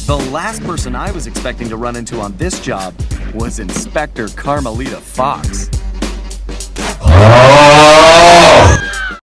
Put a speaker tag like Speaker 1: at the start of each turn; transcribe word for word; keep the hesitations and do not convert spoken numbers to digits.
Speaker 1: The last person I was expecting to run into on this job was Inspector Carmelita Fox.